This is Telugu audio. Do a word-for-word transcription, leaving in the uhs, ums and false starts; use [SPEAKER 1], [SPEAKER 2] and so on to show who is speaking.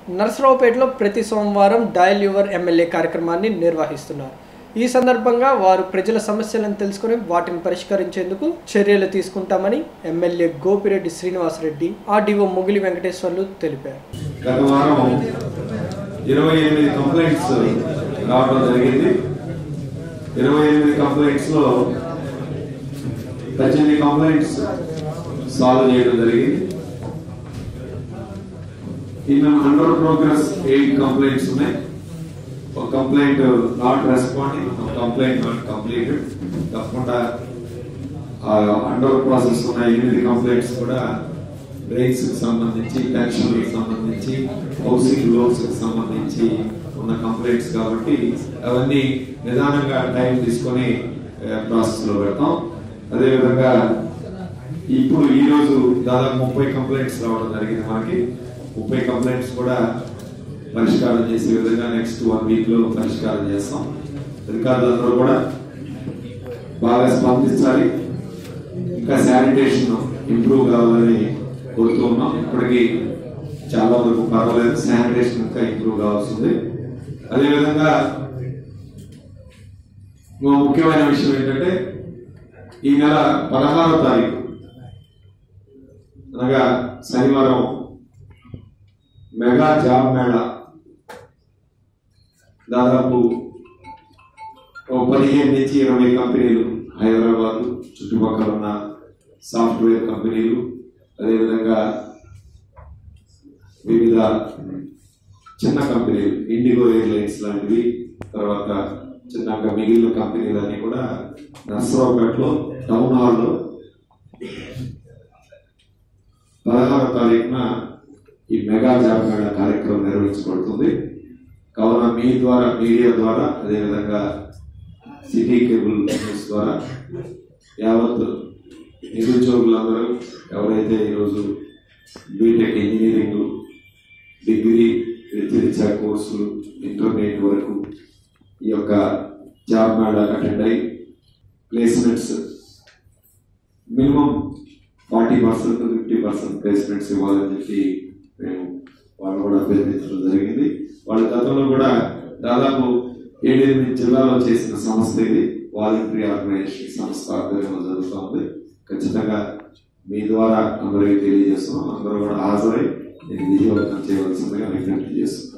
[SPEAKER 1] నర్సరావుపేటలో ప్రతి సోమవారం డయల్ యువర్ ఎమ్మెల్యే కార్యక్రమాన్ని నిర్వహిస్తున్నారు. ఈ సందర్భంగా వారు ప్రజల సమస్యలను తెలుసుకుని వాటిని పరిష్కరించేందుకు చర్యలు తీసుకుంటామని ఎమ్మెల్యే గోపిరెడ్డి శ్రీనివాసరెడ్డి, ఆర్డీఓ ముగిలి వెంకటేశ్వర్లు తెలిపారు.
[SPEAKER 2] గత వారం ఇరవై ఎనిమిది కంప్లైంట్స్ రావడం జరిగింది. ఇరవై ఎనిమిది కంప్లైంట్స్ లో పద్దెనిమిది కంప్లైంట్స్ సాల్వ్ చేయడం జరిగింది. In under progress eight complaints ఉన్నాయి. ఒక కంప్లైంట్ నాట్ రెస్పాండింగ్, ఒక కంప్లైంట్ నాట్ కంప్లీటెడ్. తప్పకుండా అండర్ ప్రాసెస్ ఉన్న ఎనిమిది కంప్లైంట్స్ కూడా డ్రైన్స్ కి సంబంధించి, పెన్షన్ కి సంబంధించి, హౌసింగ్ లోన్స్ కి సంబంధించి ఉన్న కంప్లైంట్స్ కాబట్టి అవన్నీ నిదానంగా టైం తీసుకొని ప్రాసెస్ లో పెడతాం. అదేవిధంగా ఇప్పుడు ఈ రోజు దాదాపు ముప్పై కంప్లైంట్స్ రావడం జరిగింది. మనకి ముప్పై కంప్లైంట్స్ కూడా పరిష్కారం చేసే విధంగా నెక్స్ట్ వన్ వీక్ లో పరిష్కారం చేస్తాం. అధికారులందరూ కూడా బాగా స్పందించాలి. ఇంకా శానిటేషన్ ఇంప్రూవ్ కావాలని కోరుతూ ఉన్నాం. ఇప్పటికీ చాలా వరకు పర్వాలేదు, శానిటేషన్ ఇంకా ఇంప్రూవ్ కావాల్సింది. అదేవిధంగా ముఖ్యమైన విషయం ఏంటంటే ఈ నెల పదహారవ తారీఖు అనగా శనివారం మెగా జాబ్ మేళా దాదాపు పదిహేను నుంచి ఇరవై కంపెనీలు, హైదరాబాద్ చుట్టుపక్కల ఉన్న సాఫ్ట్వేర్ కంపెనీలు, అదేవిధంగా వివిధ చిన్న కంపెనీలు, ఇండిగో ఎయిర్లైన్స్ లాంటివి, తర్వాత చిన్నగా మిగిలిన కంపెనీలన్నీ కూడా నర్సరావుపేటలో టౌన్ హాల్లో పదహారవ తారీఖున ఈ మెగా జాబ్ మేళా కార్యక్రమం నిర్వహించబడుతుంది. కావున మీ ద్వారా, మీడియా ద్వారా, అదేవిధంగా సిటీ కేబుల్ న్యూస్ ద్వారా యావత్ నిరుద్యోగులందరూ ఎవరైతే ఈరోజు బీటెక్ ఇంజనీరింగ్, డిగ్రీ, వృత్తిరీత్యా కోర్సులు, ఇంటర్మీడియట్ వరకు ఈ యొక్క జాబ్ మేళా అటెండ్ అయ్యి placements minimum forty percent fifty percent placements ఇవ్వాలని చెప్పి మేము వాళ్ళు కూడా అభ్యర్థించడం జరిగింది. వాళ్ళ గతంలో కూడా దాదాపు ఏడెనిమిది జిల్లాలో చేసిన సంస్థ ఇది. వాలంటరీ ఆర్గనైజేషన్ సంస్థ ఆధ్వర్యంలో జరుగుతూ ఉంది. ఖచ్చితంగా మీ ద్వారా అందరికీ తెలియజేస్తున్నాం. అందరూ కూడా హాజరై నేను విజయవంతం చేయవలసిందిగా విజ్ఞప్తి చేస్తున్నాను.